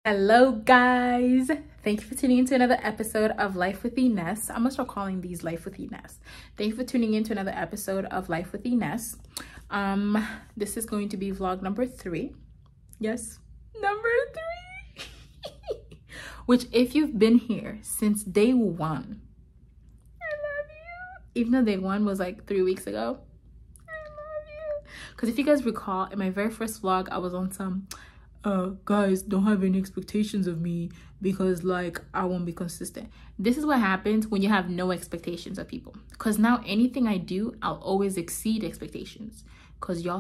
Hello guys, thank you for tuning into another episode of Life with Ines. I'm gonna start calling these Life with Ines. Thank you for tuning into another episode of Life with Ines. This is going to be vlog number 3. Yes, number 3. Which, if you've been here since day 1, I love you. Even though day 1 was like 3 weeks ago, I love you. Because if you guys recall, in my very first vlog, I was on some guys, don't have any expectations of me because like I won't be consistent. This is what happens when you have no expectations of people, because now anything I do, I'll always exceed expectations, because y'all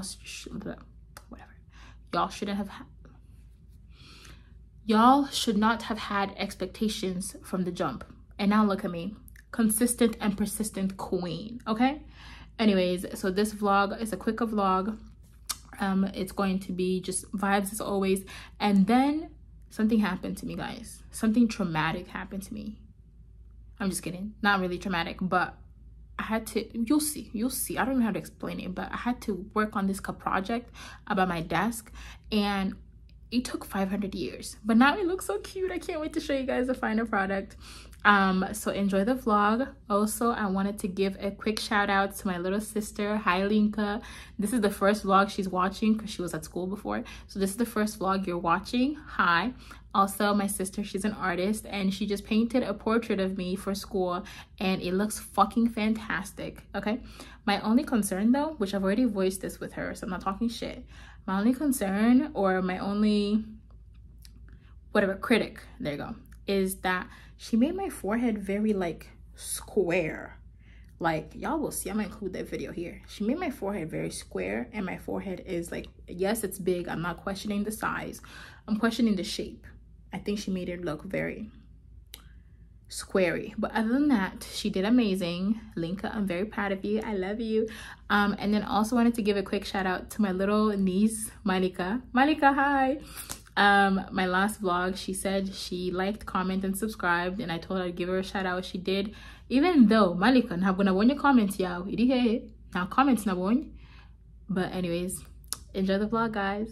should not have had expectations from the jump. And now look at me, consistent and persistent queen. Okay, anyways, so this vlog is a quicker vlog. It's going to be just vibes as always. And then something happened to me, guys. Something traumatic happened to me. I'm just kidding, not really traumatic, but I had to, you'll see, I don't know how to explain it, but I had to work on this project about my desk, and it took 500 years, but now it looks so cute. I can't wait to show you guys the final product. So enjoy the vlog. Also, I wanted to give a quick shout out to my little sister. Hi Linka. This is the first vlog she's watching because she was at school before, so this is the first vlog you're watching. Hi. Also, my sister, she's an artist and she just painted a portrait of me for school and it looks fucking fantastic. Okay, my only concern though, which I've already voiced this with her, so I'm not talking shit, my only concern, or my only critic, there you go, is that she made my forehead very like square. Like, y'all will see, I'm gonna include that video here. She made my forehead very square, and my forehead is like, yes, it's big, I'm not questioning the size, I'm questioning the shape. I think she made it look very squarey, but other than that, she did amazing. Linka, I'm very proud of you, I love you. And then also wanted to give a quick shout out to my little niece Malika. Hi. My last vlog, she said she liked, comment, and subscribed, and I told her I'd give her a shout out. She did, even though Malika na comments yaw, now comments na bon. But anyways, enjoy the vlog, guys.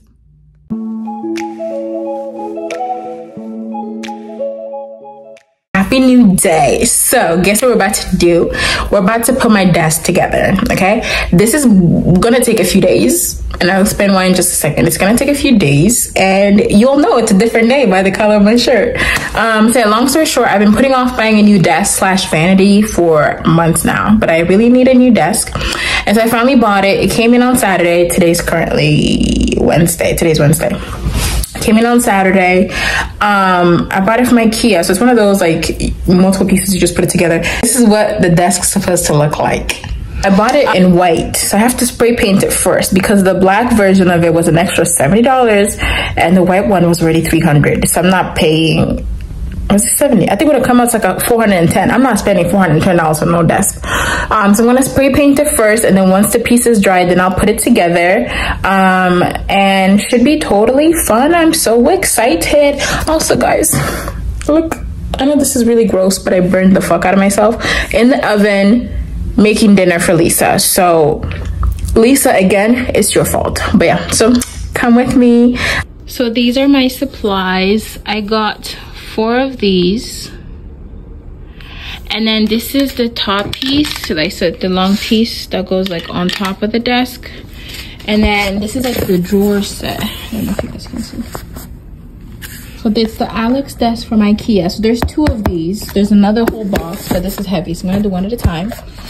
Happy new day. So guess what we're about to do? We're about to put my desk together. Okay, this is gonna take a few days, and I'll explain why in just a second. It's gonna take a few days and you'll know it's a different day by the color of my shirt. So yeah, long story short, I've been putting off buying a new desk / vanity for months now, but I really need a new desk, and so I finally bought it. It came in on Saturday. Today's Wednesday. Came in on Saturday. I bought it from IKEA, so it's one of those like multiple pieces, you just put it together. This is what the desk's supposed to look like. I bought it in white, so I have to spray paint it first because the black version of it was an extra $70 and the white one was already $300, so I'm not paying, was it 70? I think it would have come out to like a 410. I'm not spending $410 on no desk. So I'm gonna spray paint it first, and then once the piece is dry, then I'll put it together. And should be totally fun. I'm so excited. Also, guys, look, I know this is really gross, but I burned the fuck out of myself in the oven making dinner for Lisa. So Lisa, again, it's your fault. But yeah, so come with me. So these are my supplies. I got 4 of these, and then this is the top piece, like I said, the long piece that goes like on top of the desk, and then this is like the drawer set. I don't know if you guys can see. So it's the Alex desk from IKEA. So there's 2 of these. There's another whole box, but this is heavy, so I'm gonna do one at a time.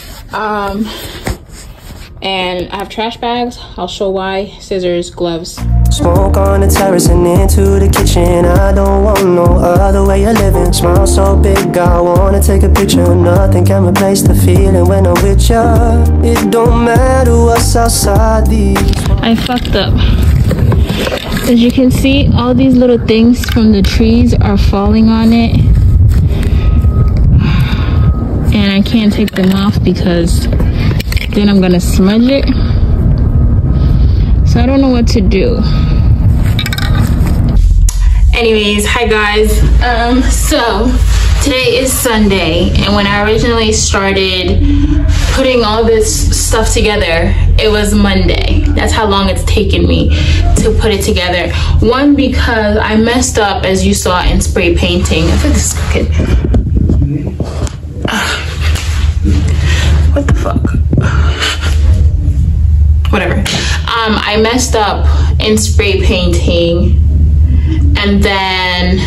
And I have trash bags, I'll show why, scissors, gloves. Smoke on the terrace and into the kitchen. I don't want no other way of living. Smile so big, I wanna take a picture. Nothing can replace the feeling when I'm with ya. It don't matter what's outside these. I fucked up. As you can see, all these little things from the trees are falling on it. And I can't take them off because then I'm gonna smudge it. So I don't know what to do. Anyways, hi guys. So today is Sunday, and when I originally started putting all this stuff together, it was Monday. That's how long it's taken me to put it together. One, because I messed up, as you saw, in spray painting. I think this is good. What the fuck? Whatever. I messed up in spray painting, and then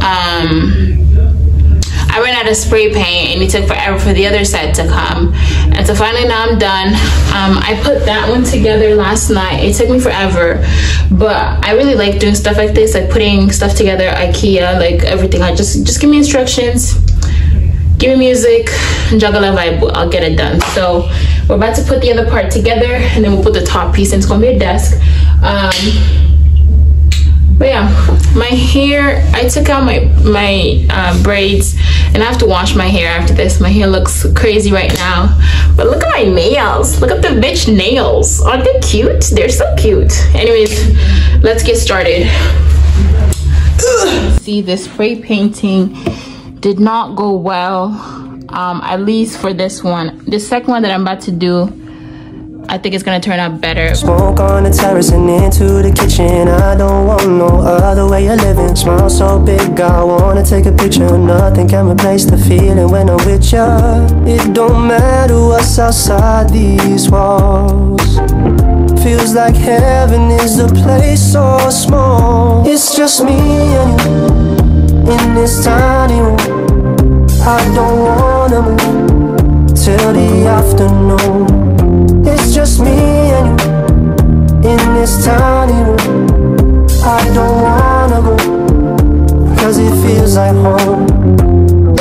I ran out of spray paint, and it took forever for the other set to come. And so finally now I'm done. I put that one together last night. It took me forever, but I really like doing stuff like this, like putting stuff together, IKEA, like everything. I just give me instructions, give me music, and juggle a vibe, I'll get it done. So we're about to put the other part together, and then we'll put the top piece in. It's gonna be a desk. But yeah, my hair, I took out my braids, and I have to wash my hair after this. My hair looks crazy right now, but look at my nails. Look at the bitch nails. Aren't they cute? They're so cute. Anyways, let's get started. See, the spray painting did not go well, at least for this one. The second one that I'm about to do, I think it's gonna turn out better. Smoke on the terrace and into the kitchen. I don't want no other way of living. Smile so big, I wanna take a picture. Nothing can replace the feeling when I'm with ya. It don't matter what's outside these walls. Feels like heaven is a place so small. It's just me and you in this tiny room. I don't wanna move till the afternoon. It's just me and you in this tiny room. I don't wanna go, cause it feels like home.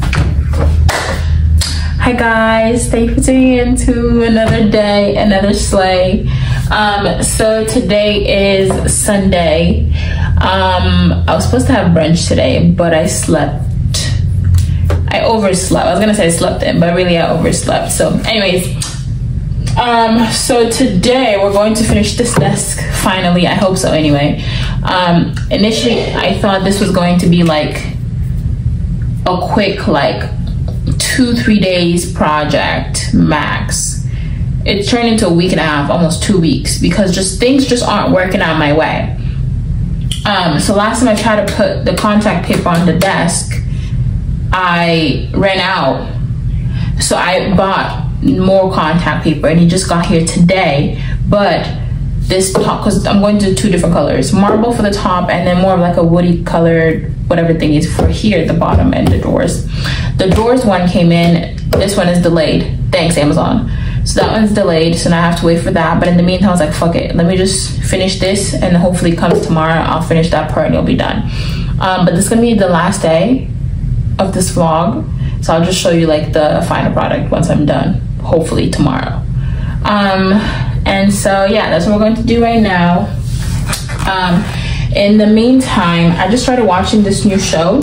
Hi guys, thank you for tuning in to another day, another slay. So today is Sunday. I was supposed to have brunch today, but I overslept. I was gonna say I slept in, but really I overslept. So anyways, so today we're going to finish this desk finally. I hope so anyway. Initially I thought this was going to be like a quick, like 2-3 days project max. It turned into a week and a half, almost 2 weeks, because things just aren't working out my way. So last time I tried to put the contact paper on the desk, I ran out, so I bought more contact paper, and it just got here today. But this top, because I'm going to do 2 different colors, marble for the top, and then more of like a woody colored whatever thing is for here at the bottom, and the doors. The doors one came in, this one is delayed, thanks Amazon. So that one's delayed, so now I have to wait for that. But in the meantime I was like, fuck it, let me just finish this, and hopefully it comes tomorrow, I'll finish that part and it'll be done. But this is gonna be the last day of this vlog, so I'll just show you like the final product once I'm done, hopefully tomorrow. And so yeah, that's what we're going to do right now. In the meantime, I just started watching this new show.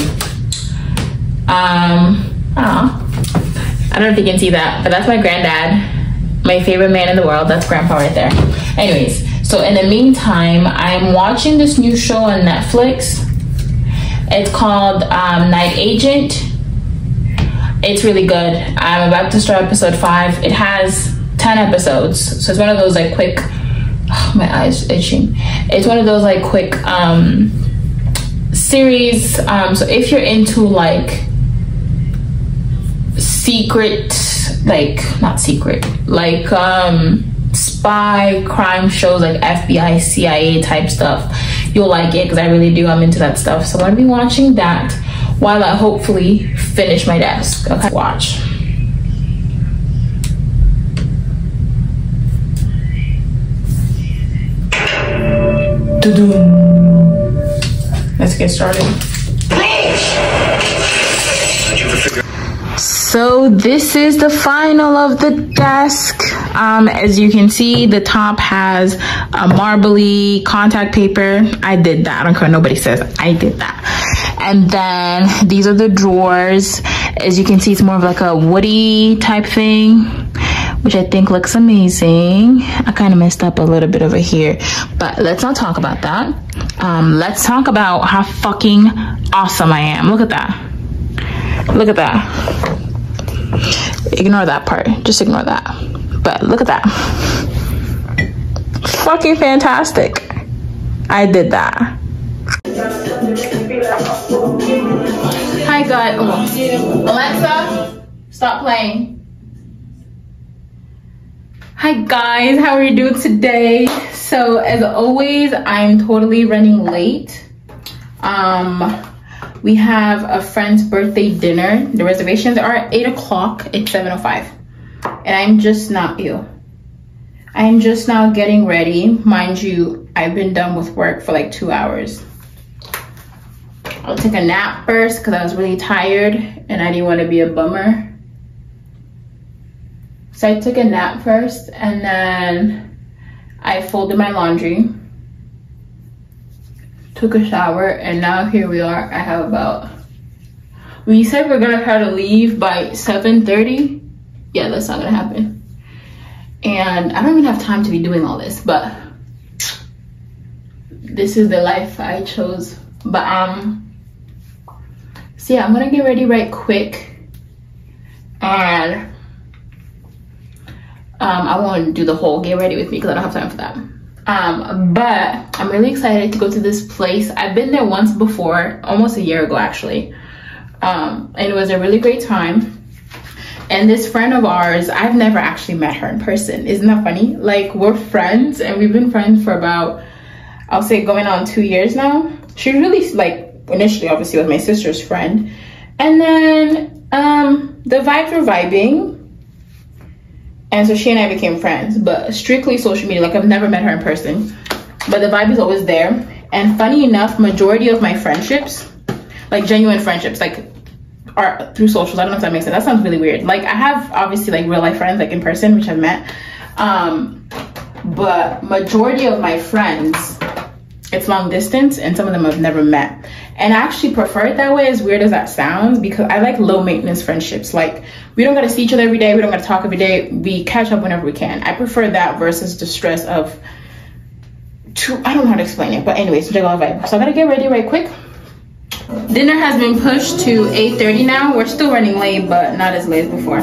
I don't know if you can see that, but that's my granddad, my favorite man in the world. That's grandpa right there. Anyways, so in the meantime, I'm watching this new show on Netflix. It's called Night Agent. It's really good. I'm about to start episode 5. It has 10 episodes, so it's one of those like quick, oh, my eyes itching. It's one of those like quick series. So if you're into like secret, like not secret, like spy crime shows, like FBI, CIA type stuff, you'll like it, because I really do. I'm into that stuff. So I'm gonna be watching that while I hopefully finish my desk. Okay, watch. Let's get started. So this is the final of the desk. As you can see, the top has a marbly contact paper. I did that. I don't care what nobody says. I did that. And then these are the drawers. As you can see, it's more of like a woody type thing, which I think looks amazing. I kind of messed up a little bit over here, but let's not talk about that. Let's talk about how fucking awesome I am. Look at that. Look at that. Ignore that part. Just ignore that. But look at that. fucking fantastic. I did that. Hi guys. Oh. Alexa, stop playing. Hi guys, how are you doing today? So as always, I'm totally running late. We have a friend's birthday dinner. The reservations are at 8 o'clock. It's 7:05. And I'm just not getting ready. Mind you, I've been done with work for like 2 hours. I'll take a nap first because I was really tired and I didn't want to be a bummer. So I took a nap first and then I folded my laundry, took a shower, and now here we are. I have about, we said we're gonna try to leave by 7:30. Yeah, that's not gonna happen. And I don't even have time to be doing all this, but this is the life I chose. But so yeah, I'm gonna get ready right quick, and I won't do the whole get ready with me because I don't have time for that. But I'm really excited to go to this place. I've been there once before, almost a year ago actually, and it was a really great time. And this friend of ours, I've never actually met her in person. Isn't that funny? Like, we're friends and we've been friends for about, I'll say going on 2 years now. She really, like, initially obviously was my sister's friend, and then the vibes were vibing. And so she and I became friends, but strictly social media. Like, I've never met her in person, but the vibe is always there. And funny enough, majority of my friendships, like genuine friendships, like are through socials. I don't know if that makes sense. That sounds really weird. Like, I have obviously like real life friends, like in person, which I've met. But majority of my friends, it's long distance, and some of them I've never met. And I actually prefer it that way, as weird as that sounds, because I like low maintenance friendships. Like, we don't gotta see each other every day, we don't gotta talk every day, we catch up whenever we can. I prefer that versus the stress of I don't know how to explain it, but anyways, juggle vibe. So I gotta get ready right quick. Dinner has been pushed to 8:30 now. We're still running late, but not as late as before.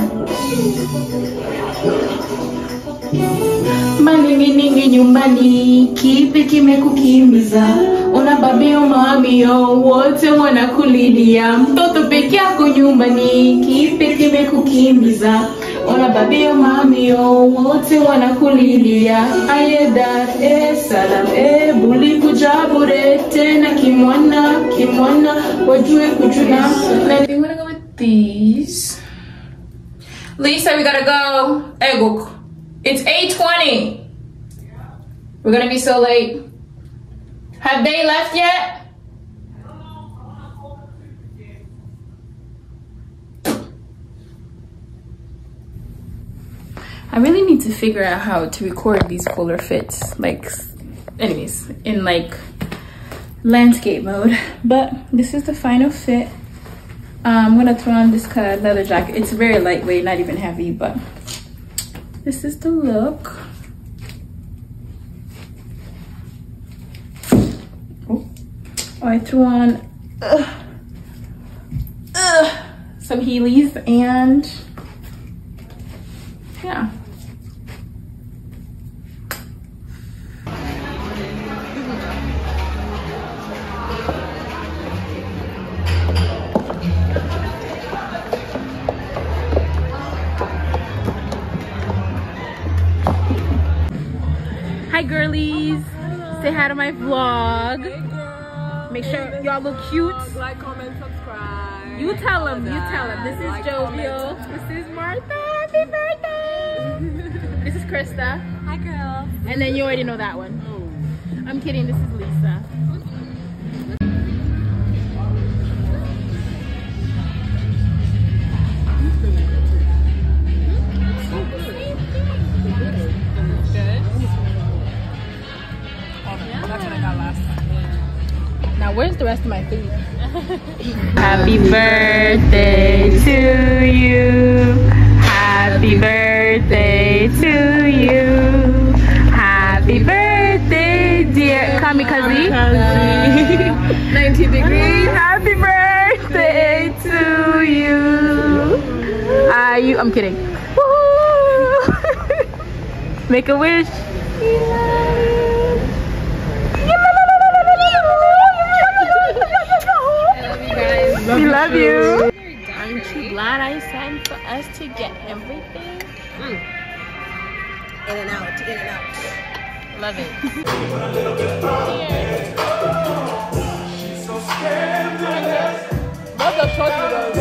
Maningi nyumbani, kipi kimekukimbiza? Una babio mamio, wote wanakulilia. Mtoto peke yako nyumbani, kipi kimekukimbiza? Una babio mamio, wote wanakulilia. Aye Dar es Salaam, buli kujabure tena kimwana, wajue kujuna. I think I'm gonna go with these. Lisa, we gotta go. Egok. It's 8:20. We're gonna be so late. Have they left yet? I really need to figure out how to record these fuller fits. Like, anyways, in like landscape mode. But this is the final fit. I'm gonna throw on this leather jacket. It's very lightweight, not even heavy, but this is the look. Oh, I threw on some Heelys, and yeah. Hi girlies. Hello. Say hi to my vlog. Hey girl. Make sure y'all look cute. Like, comment, subscribe. You tell them. This is like, Jovial. This is Martha. Happy birthday. This is Krista. Hi girl. And then you already know that one. Oh. I'm kidding. This is Lisa. Now, where's the rest of my food? Happy birthday to you. Happy birthday to you. Happy birthday, dear Kamikaze. 90 degrees. Happy birthday to you. I'm kidding. Woohoo! Make a wish. We love you. Aren't you glad I signed for us to get everything? In and out, in and out. Love it. What's the short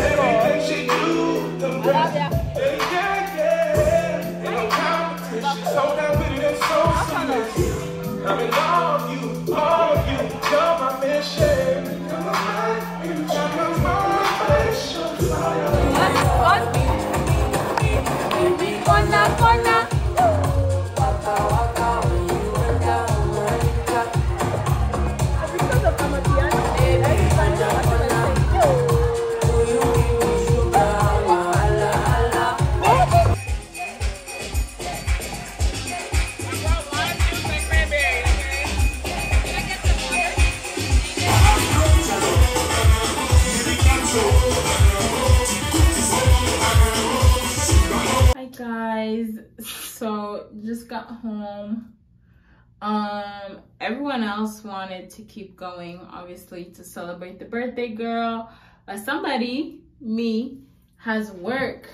So just got home. Everyone else wanted to keep going, obviously, to celebrate the birthday girl, but somebody, me, has work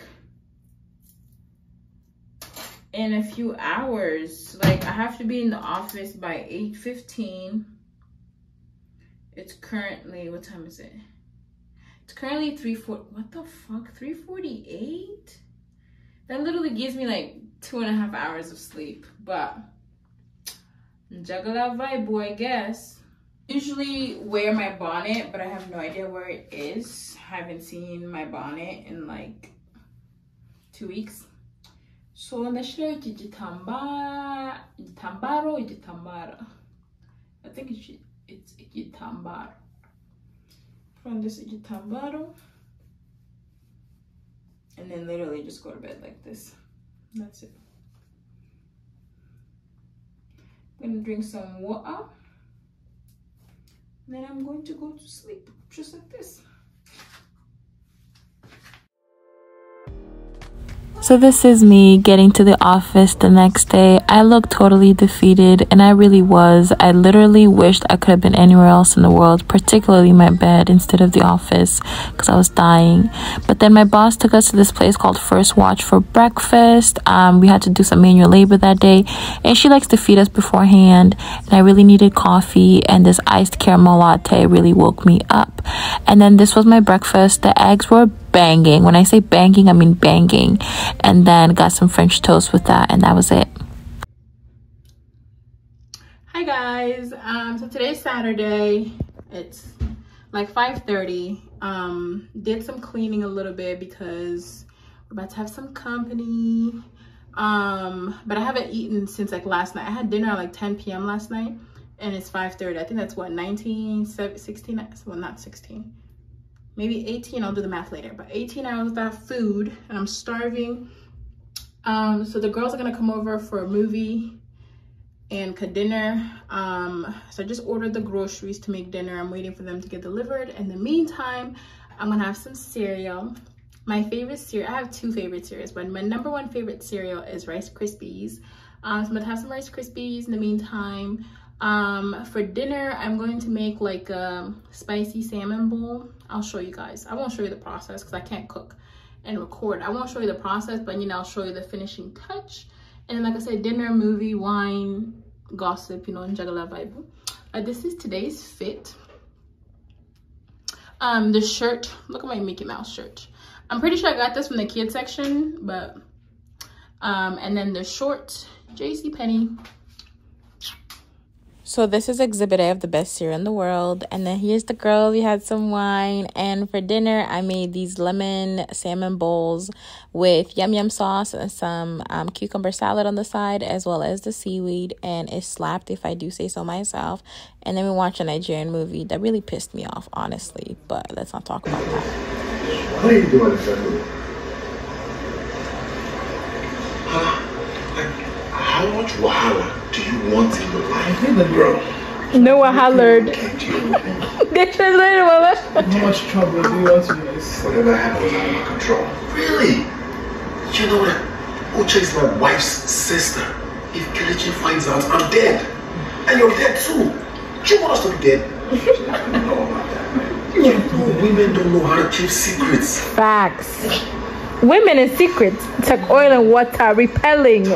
in a few hours. Like, I have to be in the office by 8:15. It's currently, what time is it? It's currently 3:40. What the fuck? 3:48? That literally gives me like 2.5 hours of sleep, but juggalo vibe, boy, I guess. Usually wear my bonnet, but I have no idea where it is. I haven't seen my bonnet in like 2 weeks. So ndashira iki gitambaro, I think it's igitambaro. Put on this igitambaro. And then literally just go to bed like this. That's it. I'm gonna drink some water. And then I'm going to go to sleep, just like this. So this is me getting to the office the next day. I looked totally defeated, and I really was. I literally wished I could have been anywhere else in the world, particularly my bed instead of the office, because I was dying. But then my boss took us to this place called First Watch for breakfast. We had to do some manual labor that day, and she likes to feed us beforehand, and I really needed coffee, and this iced caramel latte really woke me up. And then this was my breakfast. The eggs were banging. When I say banging, I mean banging. And then got some French toast with that, and that was it. Hi guys, so today's Saturday. It's like 5:30. Did some cleaning a little bit because we're about to have some company. But I haven't eaten since like last night. I had dinner at like 10 p.m. last night, and it's 5:30. I think that's what, 16, well, not 16, maybe 18. I'll do the math later, but 18 hours without food, and I'm starving. So the girls are gonna come over for a movie and dinner. So I just ordered the groceries to make dinner. I'm waiting for them to get delivered. In the meantime, I'm gonna have some cereal. My favorite cereal, I have two favorite cereals, but my number one favorite cereal is Rice Krispies. So I'm gonna have some Rice Krispies in the meantime. For dinner, I'm going to make like a spicy salmon bowl. I'll show you guys. I won't show you the process because I can't cook and record. I won't show you the process, but you know, I'll show you the finishing touch. And like I said, dinner, movie, wine, gossip, you know, and juggalo vibe. This is today's fit. The shirt, look at my Mickey Mouse shirt. I'm pretty sure I got this from the kids section, but and then the shorts, JCPenney. So this is exhibit A of the best cereal in the world. And then here's the girl. We had some wine. And for dinner, I made these lemon salmon bowls with yum yum sauce and some cucumber salad on the side, as well as the seaweed. And it slapped, if I do say so myself. And then we watched a Nigerian movie that really pissed me off, honestly. But let's not talk about that. What are you doing exactly? How much wahala do you want in your life, bro? No wahala. They translated, mama. How much trouble do you want to use? Whatever happens, I'm under control. Really? You know that Uche is my wife's sister. If Kelechi finds out, I'm dead. And you're dead too. Do you want us to be dead? No, women don't know how to keep secrets. Facts. Women in secrets. It's like oil and water repelling.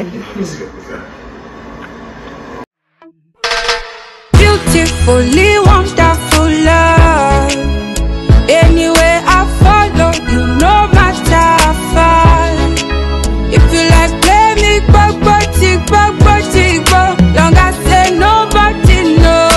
Beautifully wonderful love. Anywhere I follow, you no matter how far. If you like play me, back, long as say nobody know.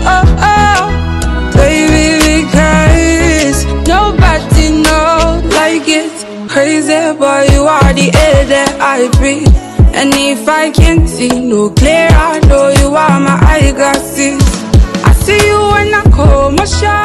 Baby, because nobody know. Like it's crazy, but you are the air that I breathe. And if I can't see no clear, I know you are my eyeglasses. I see you when I call my shot.